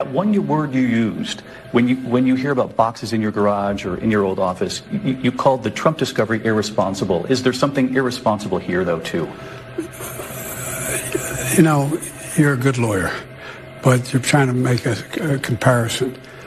One word you used when you hear about boxes in your garage or in your old office, you called the Trump discovery irresponsible. Is there something irresponsible here, though, too? You're a good lawyer, but you're trying to make a comparison.